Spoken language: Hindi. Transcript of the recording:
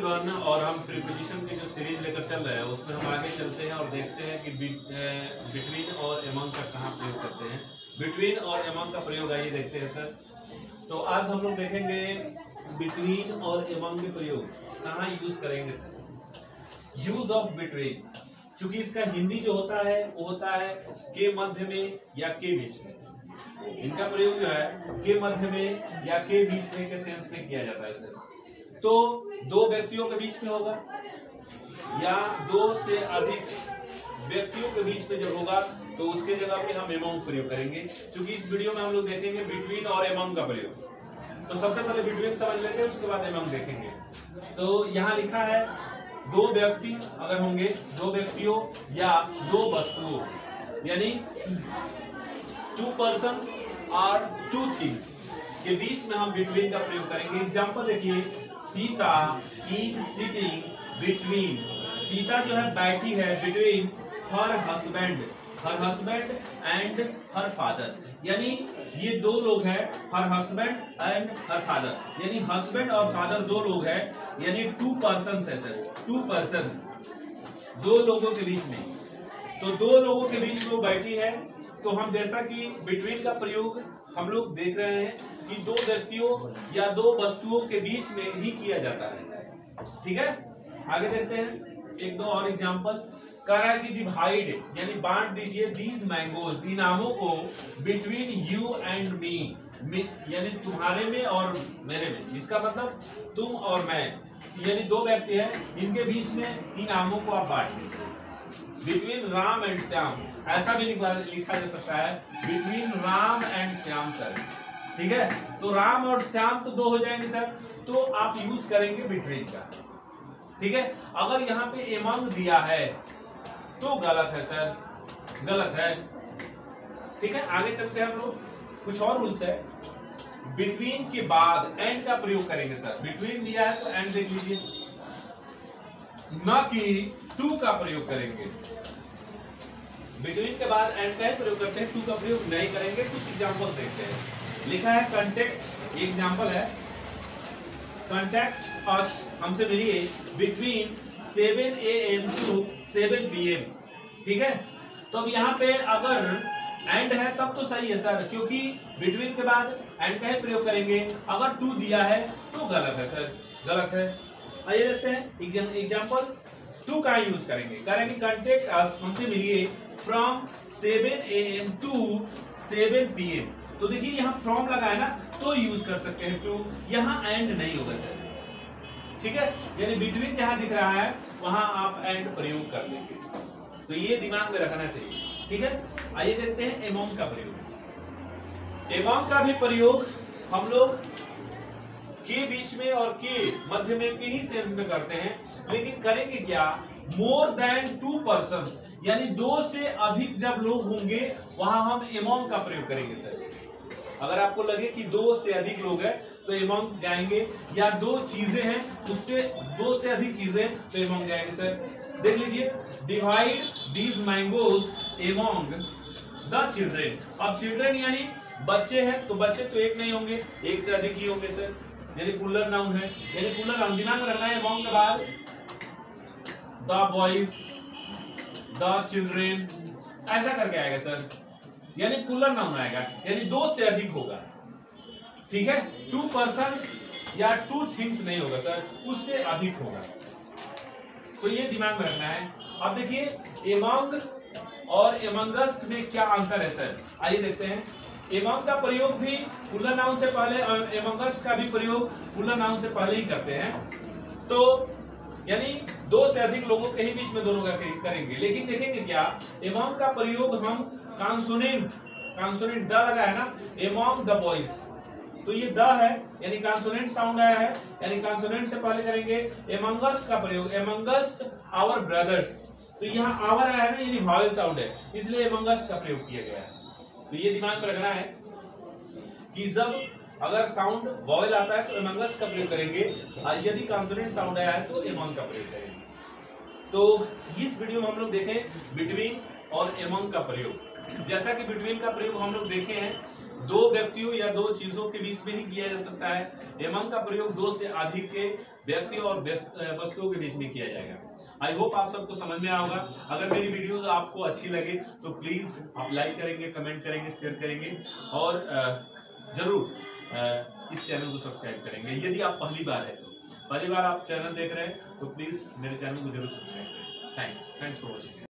वन और हम प्रीपोजिशन के जो सीरीज लेकर चल रहे हैं उसमें हम आगे चलते हैं और देखते हैं कि बिटवीन और एमंग का कहाँ प्रयोग करते हैं। बिटवीन और एमंग का प्रयोग आइए देखते हैं सर। तो आज हम लोग देखेंगे बिटवीन और एमंग के प्रयोग कहाँ यूज करेंगे सर। यूज ऑफ बिटवीन, चूंकि इसका हिंदी जो होता है वो होता है के मध्य में या के बीच में। इनका प्रयोग जो है के मध्य में या के बीच में के सेंस में किया जाता है सर। तो दो व्यक्तियों के बीच में होगा या दो से अधिक व्यक्तियों के बीच में जब होगा तो उसके जगह पे हम एमंग प्रयोग करेंगे। क्योंकि इस वीडियो में हम लोग देखेंगे बिटवीन और एमंग का प्रयोग। तो सबसे पहले बिटवीन समझ लेते हैं, उसके बाद एमंग देखेंगे। तो यहाँ लिखा है दो व्यक्ति अगर होंगे, दो व्यक्तियों या दो वस्तुओं, यानी टू पर्सन्स और टू थिंग्स के बीच में हम बिटवीन का प्रयोग करेंगे। एग्जाम्पल देखिए, Sita is sitting between, Sita जो है बैठी है between her husband and her father, यानी ये दो लोग हैं, her husband and her father, यानी हस्बैंड और फादर दो लोग हैं, यानी टू पर्सन्स है सर। टू पर्सन्स दो लोगों के बीच में, तो दो लोगों के बीच में वो बैठी है। तो हम जैसा कि बिटवीन का प्रयोग हम लोग देख रहे हैं कि दो व्यक्तियों या दो वस्तुओं के बीच में ही किया जाता है। ठीक है, आगे देखते हैं एक दो और एग्जांपल। कह रहा है कि डिवाइड यानी बांट दीजिए दीज मैंगोज, इन आमों को, बिटवीन यू एंड मी, यानी तुम्हारे में और मेरे में। इसका मतलब तुम और मैं, यानी दो व्यक्ति हैं, इनके बीच में इन आमों को आप बांट दीजिए। बिटवीन राम एंड श्याम, ऐसा भी लिखा जा सकता है between Ram and Shyam sir. ठीक है, तो राम और श्याम तो दो हो जाएंगे सर, तो आप यूज करेंगे बिटवीन का। ठीक है, अगर यहाँ पे एमंग दिया है तो गलत है सर, गलत है। ठीक है, आगे चलते हैं हम लोग। कुछ और रूल्स है। बिटवीन के बाद एंड का प्रयोग करेंगे सर। बिटवीन दिया है तो एंड देख लीजिए, न कि टू का प्रयोग करेंगे। बिटवीन के बाद एंड का ही प्रयोग करते हैं, टू का प्रयोग नहीं करेंगे। कुछ एग्जांपल देखते हैं। लिखा है कंटेक्ट, एग्जांपल है कंटेक्ट अस, हमसे मिलिए बिटवीन 7 AM to 7 PM। ठीक है, तो अब यहाँ पे अगर एंड है तब तो सही है सर, क्योंकि बिटवीन के बाद एंड का ही प्रयोग करेंगे। अगर टू दिया है तो गलत है सर, गलत है। आइए देखते हैं एग्जांपल। टू का यूज करेंगे कंटेक्ट अस, हमसे मिलिए फ्रॉम 7 AM to 7 PM। तो देखिए यहाँ फ्रॉम लगा है ना, तो यूज कर सकते हैं टू, यहाँ एंड नहीं होगा सर। ठीक है, यानी बिटवीन जहां दिख रहा है वहां आप एंड प्रयोग कर लेंगे, तो ये दिमाग में रखना चाहिए। ठीक है, आइए देखते हैं एमंग का प्रयोग। एमंग का भी प्रयोग हम लोग के बीच में और के मध्य में के ही सेंस में करते हैं, लेकिन करेंगे क्या, मोर देन टू पर्सन्स, यानी दो से अधिक जब लोग होंगे वहां हम एमंग का प्रयोग करेंगे सर। अगर आपको लगे कि दो से अधिक लोग हैं तो एमंग जाएंगे, या दो चीजें हैं उससे दो से अधिक चीजें तो एमंग जाएंगे सर। देख लीजिए, divide these mangoes among the children. अब चिल्ड्रेन यानी बच्चे हैं, तो बच्चे तो एक नहीं होंगे, एक से अधिक ही होंगे सर, यानी पुलर नाउन है, यानी पुलर नाउन दिमाग में रखना है। एमंग के बाद द बॉयज, द चिल्ड्रेन, ऐसा करके आएगा सर, यानी पुलर नाउन आएगा, यानी दो से अधिक होगा। ठीक है, टू पर्सन्स या टू थिंग्स नहीं होगा सर, उससे अधिक होगा, तो ये दिमाग में रखना है। अब देखिए एमंग और एमंगस्ट में क्या अंतर है सर, आइए देखते हैं। एमंग का प्रयोग भी पुलर नाउन से पहले और एमंगस्ट का भी प्रयोग पुलर नाउन से पहले ही करते हैं, तो यानी दो से अधिक लोगों के ही बीच में दोनों का करेंगे। लेकिन देखेंगे क्या, एमंग का प्रयोग हम कॉन्सोनेंट द लगा है ना, एमंग द बॉयज, तो ये द है यानी कॉन्सोनेंट साउंड आया है, यानी कॉन्सोनेंट से पहले करेंगे। एमंगस्ट का प्रयोग, एमंगस्ट आवर ब्रदर्स, तो यहाँ आवर आया है ना, यानी वॉवेल साउंड है, इसलिए एमंगस्ट का प्रयोग किया गया है। तो ये दिमाग में रखना है कि जब अगर साउंड वॉवेल आता है तो एमंगस्ट का प्रयोग करेंगे, और यदि कॉन्सोनेंट साउंड आया है तो एमंग का प्रयोग करेंगे। तो इस वीडियो में हम लोग देखें बिटवीन और एमंग का प्रयोग। जैसा कि बिटवीन का प्रयोग हम लोग देखे हैं, दो व्यक्तियों या दो चीजों के बीच में ही किया जा सकता है। एमंग का प्रयोग दो से अधिक के व्यक्तियों और वस्तुओं के बीच में किया जाएगा। आई होप आप सबको समझ में आएगा। अगर मेरी वीडियोस आपको अच्छी लगे तो प्लीज आप लाइक करेंगे, कमेंट करेंगे, शेयर करेंगे और जरूर इस चैनल को सब्सक्राइब करेंगे। यदि आप पहली बार आप चैनल देख रहे हैं तो प्लीज मेरे चैनल को जरूर सब्सक्राइब करें। Thanks for watching.